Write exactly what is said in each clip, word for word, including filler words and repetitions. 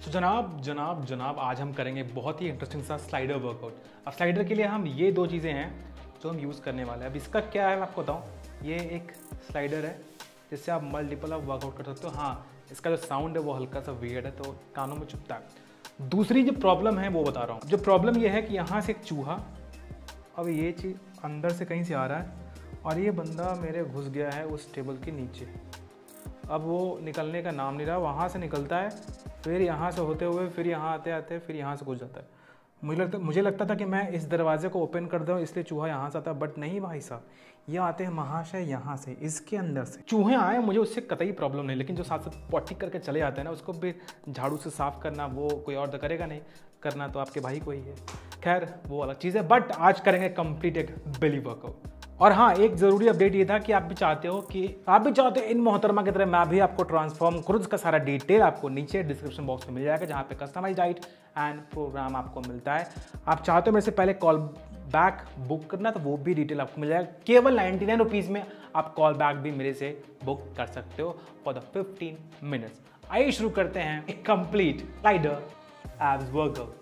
तो जनाब जनाब जनाब आज हम करेंगे बहुत ही इंटरेस्टिंग सा स्लाइडर वर्कआउट। अब स्लाइडर के लिए हम ये दो चीज़ें हैं जो हम यूज़ करने वाले हैं। अब इसका क्या है मैं आपको बताऊँ, ये एक स्लाइडर है जिससे आप मल्टीपल आप वर्कआउट कर सकते हो। हाँ, इसका जो साउंड है वो हल्का सा वियर्ड है तो कानों में चुभता है। दूसरी जो प्रॉब्लम है वो बता रहा हूँ। जो प्रॉब्लम ये है कि यहाँ से एक चूहा, अब ये चीज़ अंदर से कहीं से आ रहा है और ये बंदा मेरे घुस गया है उस टेबल के नीचे। अब वो निकलने का नाम नहीं रहा, वहाँ से निकलता है, फिर यहाँ से होते हुए फिर यहाँ आते आते फिर यहाँ से घुस जाता है। मुझे लगता मुझे लगता था कि मैं इस दरवाजे को ओपन कर दूँ इसलिए चूहा यहाँ से आता है, बट नहीं भाई साहब, ये आते हैं महाशय यहाँ से, इसके अंदर से। चूहे आए मुझे उससे कतई प्रॉब्लम नहीं, लेकिन जो साथ साथ पॉटी करके चले जाते हैं ना, उसको भी झाड़ू से साफ करना वो कोई और तो करेगा नहीं, करना तो आपके भाई को ही है। खैर वो अलग चीज़ है, बट आज करेंगे कंप्लीट एक बेली वर्कआउट। और हाँ, एक ज़रूरी अपडेट ये था कि आप भी चाहते हो कि आप भी चाहते हो इन मोहतरमा की तरह मैं भी आपको ट्रांसफॉर्म करूँ। इसका सारा डिटेल आपको नीचे डिस्क्रिप्शन बॉक्स में मिल जाएगा, जहाँ पे कस्टमाइज डाइट एंड प्रोग्राम आपको मिलता है। आप चाहते हो मेरे से पहले कॉल बैक बुक करना तो वो भी डिटेल आपको मिल जाएगा। केवल नाइन्टी नाइन रुपीज़ में आप कॉल बैक भी मेरे से बुक कर सकते हो फॉर द फिफ्टीन मिनट्स। आइए शुरू करते हैं एक complete slider abs workout.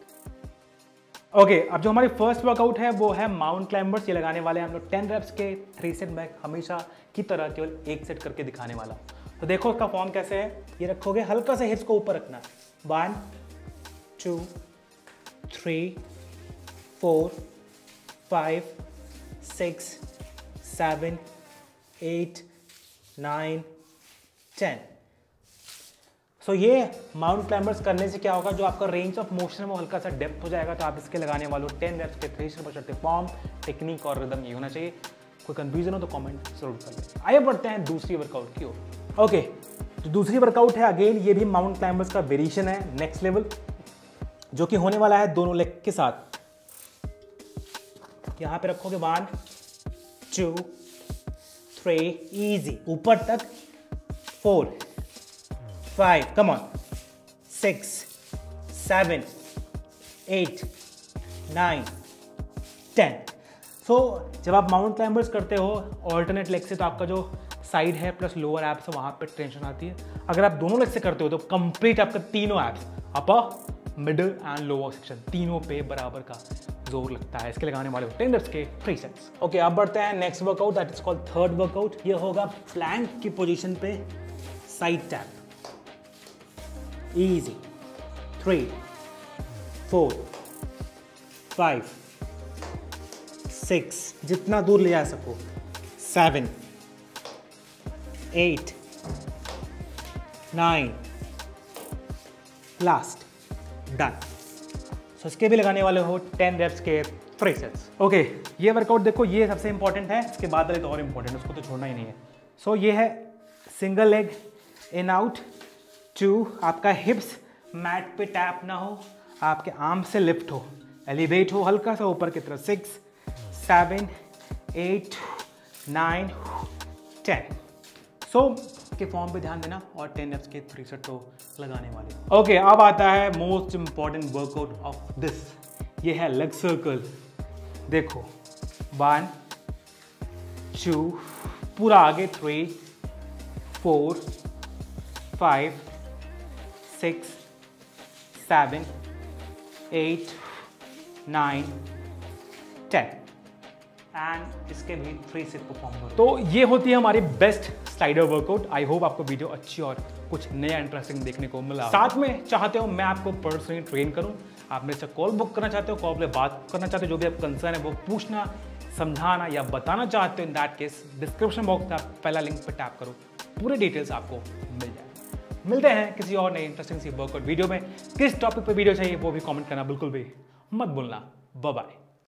Okay okay, अब जो हमारी फर्स्ट वर्कआउट है वो है माउंट क्लाइंबर्स। ये लगाने वाले हैं हम लोग टेन रेप्स के थ्री सेट बैक, हमेशा की तरह केवल एक सेट करके दिखाने वाला। तो देखो उसका फॉर्म कैसे है। ये रखोगे, हल्का सा हिप्स को ऊपर रखना है। One two three four five six seven eight nine ten. So so, ये माउंट क्लाइंबर्स करने से क्या होगा, जो आपका रेंज ऑफ मोशन है वो हल्का सा डेप्थ हो जाएगा। तो आप इसके लगाने वाले हो टेन रेप्स के थ्री सेट फॉर्म, टेक्निक और रिदम ये होना चाहिए। कोई कंफ्यूजन हो तो कमेंट जरूर कर लें। आइए बढ़ते हैं दूसरी वर्कआउट की ओर। ओके, जो दूसरी वर्कआउट है अगेन ये भी माउंट क्लाइंबर्स का वेरिएशन है, नेक्स्ट लेवल, जो कि होने वाला है दोनों लेग के साथ। यहाँ पे रखोगे वन टू थ्री, इजी ऊपर तक, four five, come on, six seven eight nine ten. So जब आप माउंट क्लाइंबर्स करते हो ऑल्टरनेट लेग से तो आपका जो साइड है प्लस लोअर एप्स है वहाँ पे टेंशन आती है। अगर आप दोनों लेग से करते हो तो कंप्लीट आपका तीनों abs, upper middle and lower section, तीनों पे बराबर का जोर लगता है। इसके लगाने वाले टेन रेप्स के थ्री सेट्स। ओके, अब बढ़ते हैं next workout, that is called third workout. ये होगा प्लैंक की पोजिशन पे side tap. Easy. Three, four, five, six, जितना दूर ले जा सको, seven, eight, nine, last, done. So इसके भी लगाने वाले हो टेन रेप्स के थ्री सेट्स। ओके, ये वर्कआउट देखो, ये सबसे इंपॉर्टेंट है, इसके बाद वाले तो और इंपॉर्टेंट है, उसको तो छोड़ना ही नहीं है। सो so, ये है single leg in out. Two, आपका हिप्स मैट पे टैप ना हो, आपके आर्म से लिफ्ट हो, एलिवेट हो हल्का सा ऊपर की तरफ। Six seven eight nine ten. So के फॉर्म पे ध्यान देना और टेन रेप्स के थ्री सेट तो लगाने वाले। ओके okay, अब आता है most important workout of this, ये है लेग सर्कल। देखो वन टू, पूरा आगे, three four five six seven eight nine ten and इसके भी थ्री सेट परफॉर्म करो। तो ये होती है हमारी best slider workout. I hope आपको वीडियो अच्छी और कुछ नया इंटरेस्टिंग देखने को मिला। साथ में चाहते हो मैं आपको पर्सनली ट्रेन करूं, आप मेरे से कॉल बुक करना चाहते हो, कॉल पे बात करना चाहते हो, जो भी आप कंसर्न है वो पूछना, समझाना या बताना चाहते हो, in that case description box में आप पहला लिंक पर टैप करो, पूरे डिटेल्स आपको मिल जाए। मिलते हैं किसी और नई इंटरेस्टिंग सी वर्कआउट वीडियो में। किस टॉपिक पे वीडियो चाहिए वो भी कमेंट करना बिल्कुल भी मत भूलना। Bye bye.